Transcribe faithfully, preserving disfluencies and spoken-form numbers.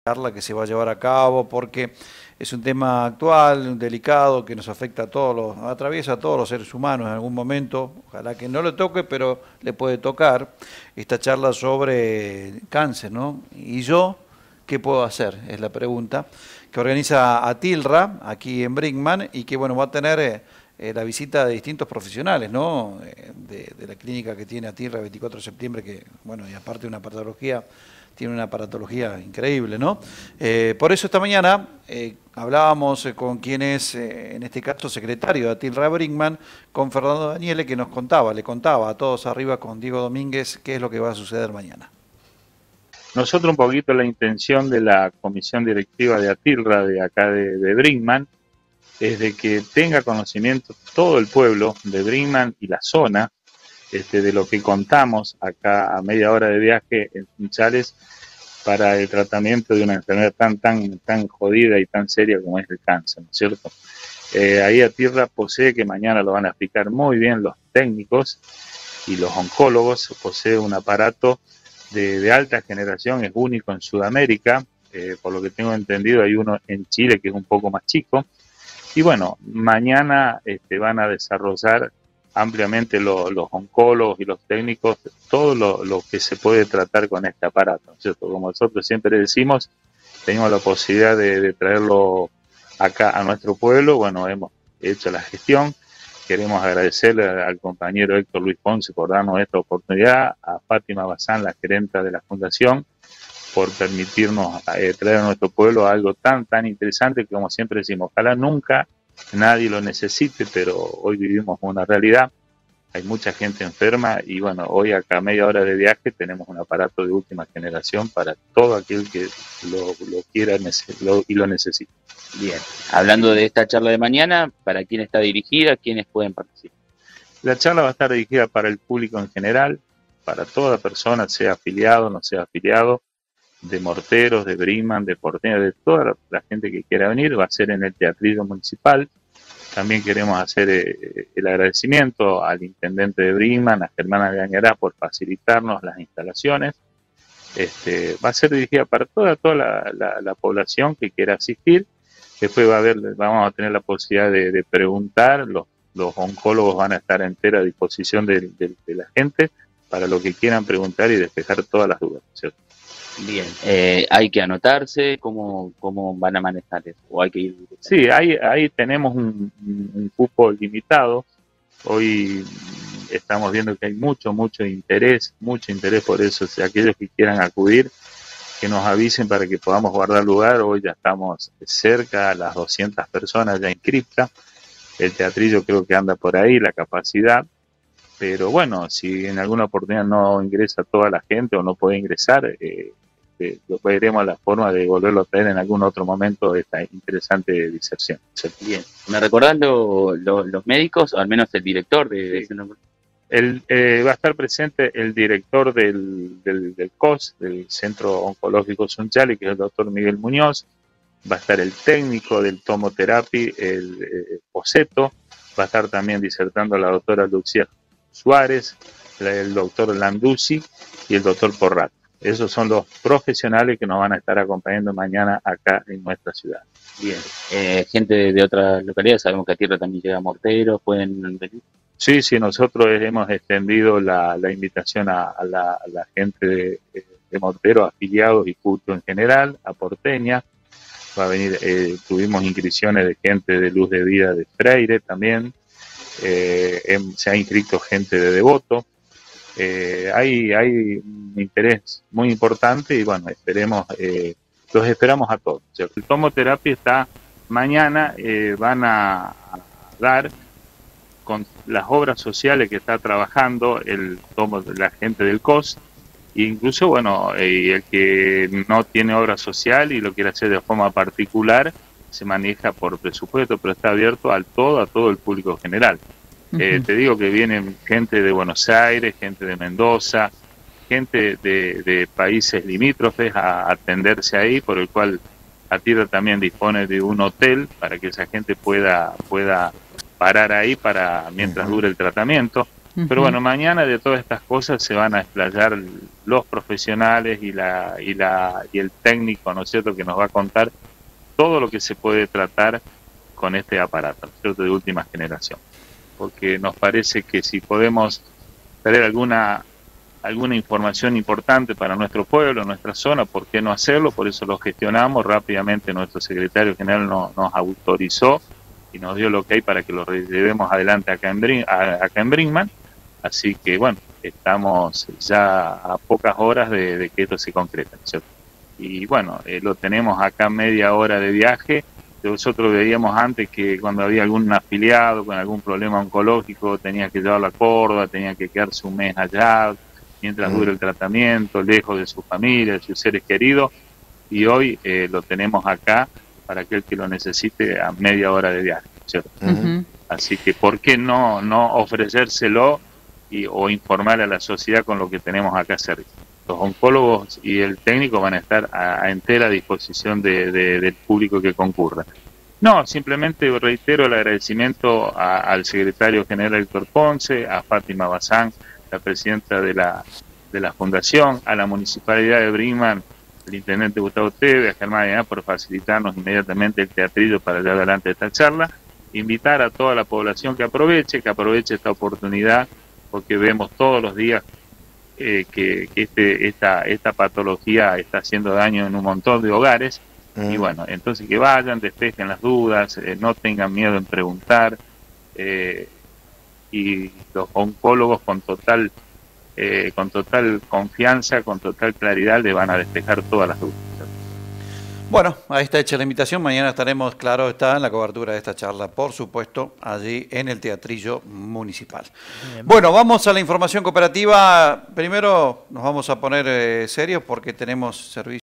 charla que se va a llevar a cabo porque es un tema actual, delicado, que nos afecta a todos los, atraviesa a todos los seres humanos en algún momento, ojalá que no le toque, pero le puede tocar esta charla sobre cáncer, ¿no? Y yo, ¿qué puedo hacer? Es la pregunta, que organiza Atilra aquí en Brinkmann y que bueno, va a tener eh, eh, la visita de distintos profesionales, ¿no? Eh, de, de la clínica que tiene Atilra veinticuatro de septiembre, que bueno, y aparte de una patología, tiene una aparatología increíble, ¿no? Eh, por eso esta mañana eh, hablábamos eh, con quien es, eh, en este caso, secretario de Atilra Brinkmann, con Fernando Daniele, que nos contaba, le contaba a todos arriba con Diego Domínguez qué es lo que va a suceder mañana. Nosotros un poquito la intención de la comisión directiva de Atilra, de acá de, de Brinkmann, es de que tenga conocimiento todo el pueblo de Brinkmann y la zona, Este, de lo que contamos acá a media hora de viaje en Sunchales para el tratamiento de una enfermedad tan, tan, tan jodida y tan seria como es el cáncer, ¿no es cierto? Eh, ahí Atilra posee, que mañana lo van a explicar muy bien los técnicos y los oncólogos, posee un aparato de, de alta generación, es único en Sudamérica, eh, por lo que tengo entendido hay uno en Chile que es un poco más chico, y bueno, mañana este, van a desarrollar ampliamente lo, los oncólogos y los técnicos, todo lo, lo que se puede tratar con este aparato, ¿no es cierto? Como nosotros siempre decimos, tenemos la posibilidad de, de traerlo acá a nuestro pueblo, bueno, hemos hecho la gestión, queremos agradecerle al compañero Héctor Luis Ponce por darnos esta oportunidad, a Fátima Bazán, la gerenta de la fundación, por permitirnos eh, traer a nuestro pueblo algo tan, tan interesante que como siempre decimos, ojalá nunca nadie lo necesite, pero hoy vivimos una realidad, hay mucha gente enferma y bueno, hoy acá a media hora de viaje tenemos un aparato de última generación para todo aquel que lo, lo quiera lo, y lo necesite. Bien, hablando de esta charla de mañana, ¿para quién está dirigida? ¿Quiénes pueden participar? La charla va a estar dirigida para el público en general, para toda persona, sea afiliado o no sea afiliado, de morteros, de Brinkmann, de porteños, de toda la, la gente que quiera venir, va a ser en el Teatrillo Municipal. También queremos hacer eh, el agradecimiento al intendente de Brinkmann, a Germana Gañará, por facilitarnos las instalaciones. Este, va a ser dirigida para toda, toda la, la, la población que quiera asistir. Después va a haber, vamos a tener la posibilidad de, de preguntar, los, los oncólogos van a estar a entera disposición de, de, de la gente para lo que quieran preguntar y despejar todas las dudas, ¿cierto? Bien, eh, ¿hay que anotarse? ¿Cómo, cómo van a manejar eso? ¿O hay que ir? Sí, ahí, ahí tenemos un, un cupo limitado. Hoy estamos viendo que hay mucho, mucho interés, mucho interés por eso. Si aquellos que quieran acudir, que nos avisen para que podamos guardar lugar. Hoy ya estamos cerca a las doscientas personas ya inscriptas. El teatrillo creo que anda por ahí, la capacidad. Pero bueno, si en alguna oportunidad no ingresa toda la gente o no puede ingresar, eh, eh, veremos la forma de volverlo a traer en algún otro momento de esta interesante diserción. Bien, ¿me recordás lo, lo, los médicos, o al menos el director de, de ese nombre? El, eh, va a estar presente el director del, del, del C O S, del Centro Oncológico Sunchales, que es el doctor Miguel Muñoz, va a estar el técnico del tomoterapia, el eh, Poseto, va a estar también disertando la doctora Lucía Suárez, el doctor Landuzzi y el doctor Porrat. Esos son los profesionales que nos van a estar acompañando mañana acá en nuestra ciudad. Bien, eh, gente de, de otras localidades, sabemos que a Tierra también llega morteros, ¿pueden venir? Sí, sí, nosotros hemos extendido la, la invitación a, a, la, a la gente de, de morteros, afiliados y culto en general, a Porteña. Va a venir, eh, tuvimos inscripciones de gente de Luz de Vida de Freire también. Eh, se ha inscrito gente de Devoto, eh, hay, hay un interés muy importante y bueno, esperemos, eh, los esperamos a todos. O sea, el tomoterapia está mañana, eh, van a, a dar con las obras sociales que está trabajando el tomo, la gente del C O S, e incluso bueno, eh, el que no tiene obra social y lo quiere hacer de forma particular, se maneja por presupuesto, pero está abierto al todo, a todo el público general. Uh-huh. eh, te digo que vienen gente de Buenos Aires, gente de Mendoza, gente de, de países limítrofes a atenderse ahí, por el cual Atilra también dispone de un hotel para que esa gente pueda, pueda parar ahí para mientras uh-huh. dure el tratamiento. Uh-huh. Pero bueno, mañana de todas estas cosas se van a explayar los profesionales y, la, y, la, y el técnico, ¿no es cierto?, que nos va a contar todo lo que se puede tratar con este aparato, ¿no es cierto?, de última generación. Porque nos parece que si podemos tener alguna, alguna información importante para nuestro pueblo, nuestra zona, ¿por qué no hacerlo? Por eso lo gestionamos. Rápidamente nuestro secretario general no, nos autorizó y nos dio lo que hay para que lo llevemos adelante acá en, Brin, acá en Brinkmann. Así que bueno, estamos ya a pocas horas de, de que esto se concrete, ¿no es cierto? Y bueno, eh, lo tenemos acá media hora de viaje. Nosotros veíamos antes que cuando había algún afiliado con algún problema oncológico tenía que llevarlo a Córdoba, tenía que quedarse un mes allá mientras dure el tratamiento, lejos de su familia, de sus seres queridos, y hoy eh, lo tenemos acá para aquel que lo necesite a media hora de viaje, ¿cierto? Uh-huh. Así que ¿por qué no, no ofrecérselo y, o informar a la sociedad con lo que tenemos acá cerca? Los oncólogos y el técnico van a estar a, a entera disposición de, de, del público que concurra. No, simplemente reitero el agradecimiento a, al secretario general Héctor Ponce, a Fátima Bazán, la presidenta de la, de la fundación, a la municipalidad de Brinkmann, el intendente Gustavo Teve, a Germán Aguilar por facilitarnos inmediatamente el teatrillo para llevar adelante esta charla. Invitar a toda la población que aproveche, que aproveche esta oportunidad, porque vemos todos los días Eh, que, que este, esta, esta patología está haciendo daño en un montón de hogares. Mm. Y bueno, entonces que vayan, despejen las dudas, eh, no tengan miedo en preguntar, eh, y los oncólogos con total eh, con total confianza, con total claridad le van a despejar todas las dudas. Bueno, ahí está hecha la invitación. Mañana estaremos, claro, está en la cobertura de esta charla, por supuesto, allí en el Teatrillo Municipal. Bien. Bueno, vamos a la información cooperativa. Primero nos vamos a poner eh, serios porque tenemos servicio.